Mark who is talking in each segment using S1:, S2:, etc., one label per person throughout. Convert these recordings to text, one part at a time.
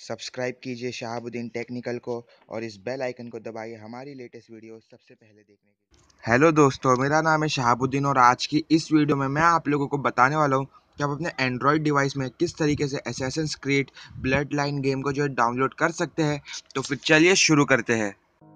S1: Subscribe कीजिए Shahabuddin technical को और इस बेल आइकन को दबाइए हमारी लेटेस्ट वीडियो सबसे पहले देखने के लिए। हेलो दोस्तों, मेरा नाम है शहाबुद्दीन और आज की इस वीडियो में मैं आप लोगों को बताने वाला हूं कि आप अपने एंड्रॉयड डिवाइस में किस तरीके से Assassin's Creed Bloodline game को जो है डाउनलोड कर सकते हैं। तो फिर चलिए शुरू करते हैं।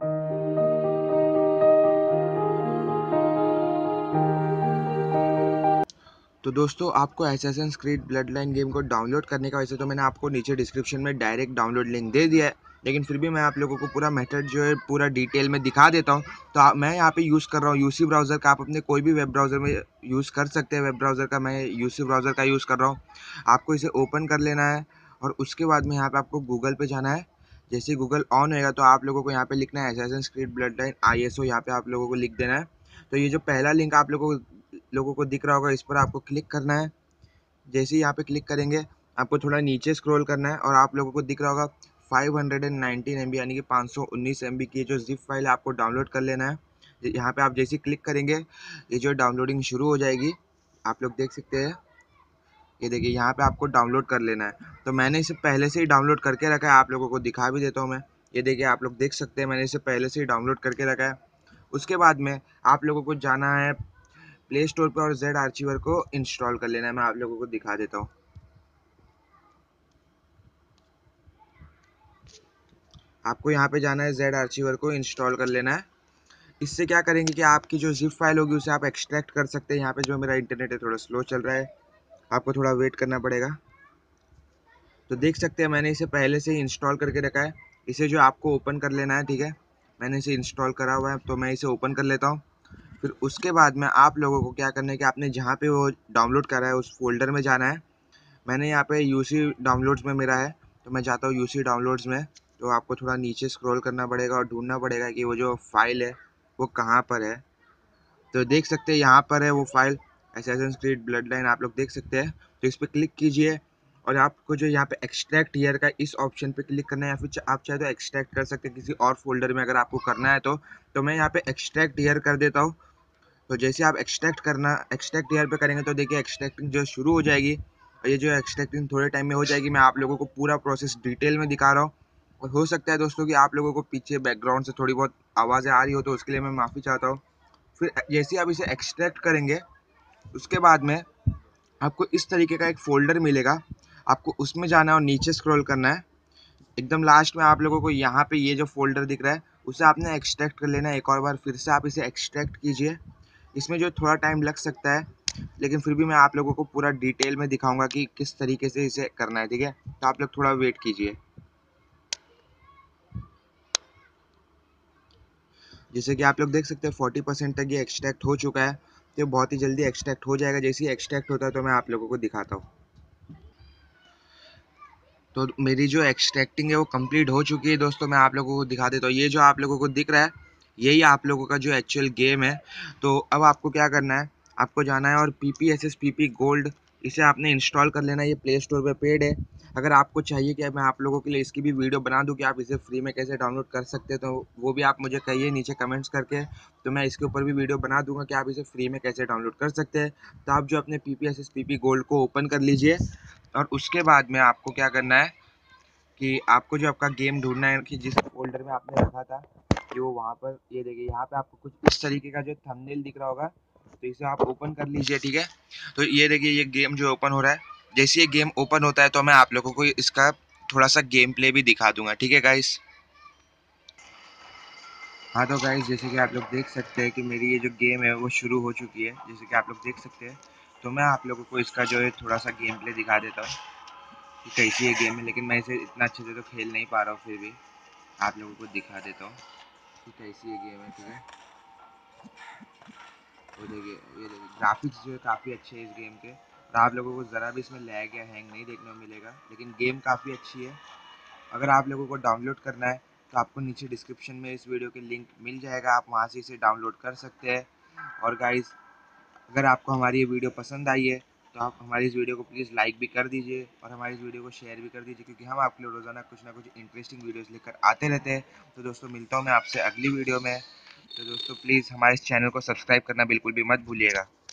S1: तो दोस्तों, आपको असैसिन्स क्रीड ब्लडलाइन गेम को डाउनलोड करने का वैसे तो मैंने आपको नीचे डिस्क्रिप्शन में डायरेक्ट डाउनलोड लिंक दे दिया है, लेकिन फिर भी मैं आप लोगों को पूरा मेथड जो है पूरा डिटेल में दिखा देता हूँ। तो मैं यहाँ पे यूज़ कर रहा हूँ यूसी ब्राउज़र का। आप अपने कोई भी वेब ब्राउज़र में यूज़ कर सकते हैं। वेब ब्राउज़र का मैं यूसी ब्राउज़र का यूज़ कर रहा हूँ। आपको इसे ओपन कर लेना है और उसके बाद में यहाँ पर आपको गूगल पर जाना है। जैसे ही गूगल ऑन होएगा तो आप लोगों को यहाँ पे लिखना है असैसिन्स क्रीड ब्लडलाइन ISO। यहाँ पे आप लोगों को लिख देना है। तो ये जो पहला लिंक आप लोगों को दिख रहा होगा, इस पर आपको क्लिक करना है। जैसे ही यहाँ पे क्लिक करेंगे आपको थोड़ा नीचे स्क्रॉल करना है और आप लोगों को दिख रहा होगा 519 MB यानी कि 519 MB की जो जिप फाइल आपको डाउनलोड कर लेना है। यहाँ पे आप जैसे ही क्लिक करेंगे ये जो डाउनलोडिंग शुरू हो जाएगी। आप लोग देख सकते हैं, ये देखिए यहाँ पे आपको डाउनलोड कर लेना है। तो मैंने इसे पहले से ही डाउनलोड करके रखा है, आप लोगों को दिखा भी देता हूँ मैं। ये देखिए आप लोग देख सकते हैं मैंने इसे पहले से ही डाउनलोड करके रखा है। उसके बाद में आप लोगों को जाना है प्ले स्टोर पर और जेड आर्चिवर को इंस्टॉल कर लेना है। मैं आप लोगों को दिखा देता हूँ। आपको यहाँ पे जाना है, जेड आर्चिवर को इंस्टॉल कर लेना है। इससे क्या करेंगे कि आपकी जो जिप फाइल होगी उसे आप एक्सट्रैक्ट कर सकते हैं। यहाँ पे जो मेरा इंटरनेट है थोड़ा स्लो चल रहा है, आपको थोड़ा वेट करना पड़ेगा। तो देख सकते हैं मैंने इसे पहले से ही इंस्टॉल करके रखा है। इसे जो आपको ओपन कर लेना है, ठीक है। मैंने इसे इंस्टॉल करा हुआ है तो मैं इसे ओपन कर लेता हूँ। फिर उसके बाद में आप लोगों को क्या करना है कि आपने जहाँ पे वो डाउनलोड करा है उस फोल्डर में जाना है। मैंने यहाँ पे यूसी डाउनलोड्स में मेरा है तो मैं जाता हूँ यूसी डाउनलोड्स में। तो आपको थोड़ा नीचे स्क्रॉल करना पड़ेगा और ढूंढना पड़ेगा कि वो जो फाइल है वो कहाँ पर है। तो देख सकते हैं यहाँ पर है वो फाइल, असैसिन्स क्रीड ब्लडलाइन। आप लोग देख सकते हैं। तो इस पर क्लिक कीजिए और आपको जो यहाँ पे एक्सट्रैक्ट हियर का इस ऑप्शन पे क्लिक करना है, या फिर आप चाहे तो एक्सट्रैक्ट कर सकते हैं किसी और फोल्डर में अगर आपको करना है तो मैं यहाँ पे एक्सट्रैक्ट हियर कर देता हूँ। तो जैसे आप एक्सट्रैक्ट हियर पे करेंगे तो देखिए एक्सट्रैक्टिंग जो शुरू हो जाएगी। और ये जो एक्सट्रैक्टिंग थोड़े टाइम में हो जाएगी। मैं आप लोगों को पूरा प्रोसेस डिटेल में दिखा रहा हूँ। और हो सकता है दोस्तों कि आप लोगों को पीछे बैकग्राउंड से थोड़ी बहुत आवाज़ें आ रही हो, तो उसके लिए मैं माफ़ी चाहता हूँ। फिर जैसे ही आप इसे एक्सट्रैक्ट करेंगे उसके बाद में आपको इस तरीके का एक फ़ोल्डर मिलेगा। आपको उसमें जाना है और नीचे स्क्रॉल करना है। एकदम लास्ट में आप लोगों को यहाँ पे ये जो फ़ोल्डर दिख रहा है उसे आपने एक्सट्रैक्ट कर लेना है। एक और बार फिर से आप इसे एक्सट्रैक्ट कीजिए। इसमें जो थोड़ा टाइम लग सकता है, लेकिन फिर भी मैं आप लोगों को पूरा डिटेल में दिखाऊंगा कि किस तरीके से इसे करना है, ठीक है। तो आप लोग थोड़ा वेट कीजिए। जैसे कि आप लोग देख सकते हैं 40% तक ये एक्सट्रैक्ट हो चुका है। तो ये बहुत ही जल्दी एक्सट्रैक्ट हो जाएगा। जैसे ही एक्सट्रैक्ट होता है तो मैं आप लोगों को दिखाता हूँ। तो मेरी जो एक्सट्रैक्टिंग है वो कंप्लीट हो चुकी है दोस्तों। मैं आप लोगों को दिखा देता हूँ। ये जो आप लोगों को दिख रहा है यही आप लोगों का जो एक्चुअल गेम है। तो अब आपको क्या करना है, आपको जाना है और PPSSPP गोल्ड इसे आपने इंस्टॉल कर लेना है। ये प्ले स्टोर पे पेड है। अगर आपको चाहिए कि मैं आप लोगों के लिए इसकी भी वीडियो बना दूं कि आप इसे फ्री में कैसे डाउनलोड कर सकते हैं, तो वो भी आप मुझे कहिए नीचे कमेंट्स करके। तो मैं इसके ऊपर भी वीडियो बना दूंगा कि आप इसे फ्री में कैसे डाउनलोड कर सकते हैं। तो आप जो अपने PPSSPP गोल्ड को ओपन कर लीजिए और उसके बाद में आपको क्या करना है कि आपको जो आपका गेम ढूंढना है कि जिस फोल्डर में आपने रखा था कि वो वहाँ पर, ये देखिए यहाँ पे आपको कुछ इस तरीके का जो थंबनेल दिख रहा होगा। तो इसे आप ओपन कर लीजिए, ठीक है। तो ये देखिए ये गेम जो ओपन हो रहा है। जैसे ये गेम ओपन होता है तो मैं आप लोगों को इसका थोड़ा सा गेम प्ले भी दिखा दूंगा, ठीक है गाइस। हाँ तो गाइस, जैसे कि आप लोग देख सकते हैं कि मेरी ये जो गेम है वो शुरू हो चुकी है, जैसे कि आप लोग देख सकते हैं। तो मैं आप लोगों को इसका जो है थोड़ा सा गेम प्ले दिखा देता हूँ कि कैसी ये गेम है। लेकिन मैं इसे इतना अच्छे से तो खेल नहीं पा रहा हूँ, फिर भी आप लोगों को दिखा देता हूँ कि कैसी ये गेम है, ठीक है। तो देखिए ये देखिए ग्राफिक्स जो है काफ़ी अच्छे हैं इस गेम के। और आप लोगों को ज़रा भी इसमें लैग या हैंग नहीं देखने को मिलेगा, लेकिन गेम काफ़ी अच्छी है। अगर आप लोगों को डाउनलोड करना है तो आपको नीचे डिस्क्रिप्शन में इस वीडियो के लिंक मिल जाएगा, आप वहाँ से इसे डाउनलोड कर सकते हैं। और गाइस, अगर आपको हमारी ये वीडियो पसंद आई है तो आप हमारी इस वीडियो को प्लीज़ लाइक भी कर दीजिए और हमारी इस वीडियो को शेयर भी कर दीजिए, क्योंकि हम आपके लिए रोज़ाना कुछ ना कुछ इंटरेस्टिंग वीडियोस लेकर आते रहते हैं। तो दोस्तों, मिलता हूँ मैं आपसे अगली वीडियो में। तो दोस्तों, प्लीज़ हमारे इस चैनल को सब्सक्राइब करना बिल्कुल भी मत भूलिएगा।